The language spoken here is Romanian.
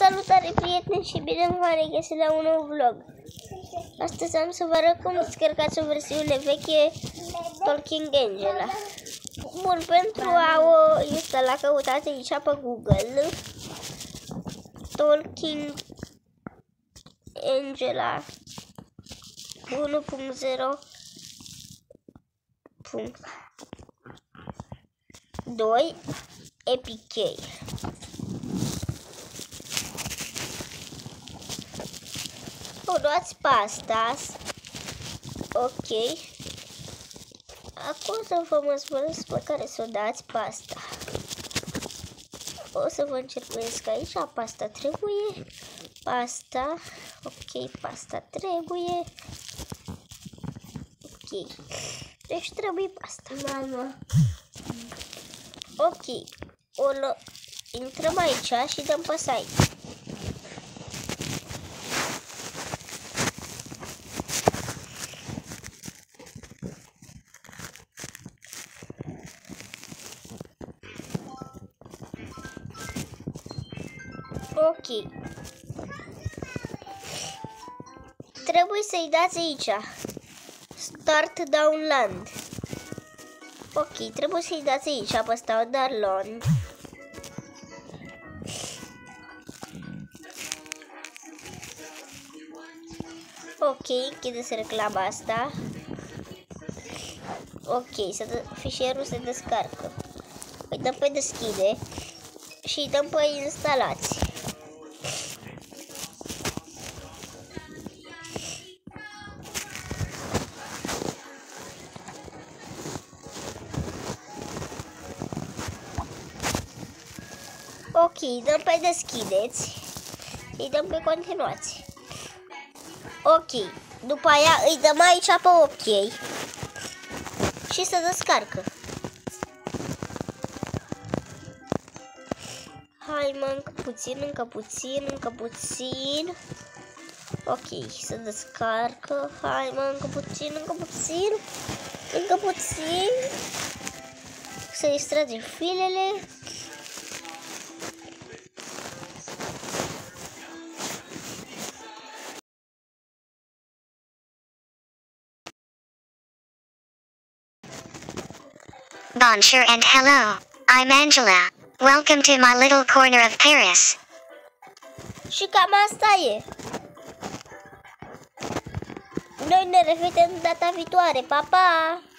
Salutare prieteni și bine v-am regăsit la un nou vlog. Astăzi am să vă arăt cum descărcați o versiune veche Talking Angela. Bun, pentru a o instala căutați aici pe Google Talking Angela 1.0.2 APK. O luați pe asta. Ok. Acum să vă măsmăresc pe care să o dați pe asta. O să vă încercuiesc aici. Pasta trebuie. Pasta. Ok, pasta trebuie. Ok. Deci trebuie pasta. Mama. Ok. Intrăm aici și dăm pe site. Ok. Trebuie să-i dați aici. Start download. Ok, trebuie să-i dați aici pe start download. Ok, închideți reclama asta. Ok, fișierul se descarcă. Îi dăm pe deschide și îi dăm pe instalați. Ok, dăm pe deschideți, îi dăm pe continuați. Ok, după aia îi dăm aici pe ok și se descarcă. Hai mă, încă puțin, încă puțin, încă puțin. Ok, se descarcă. Hai mă, încă puțin, încă puțin, încă puțin. Să extragem filele. Bonjour and hello, I'm Angela. Welcome to my little corner of Paris. Și cam asta e. Noi ne revedem data viitoare. Pa, pa!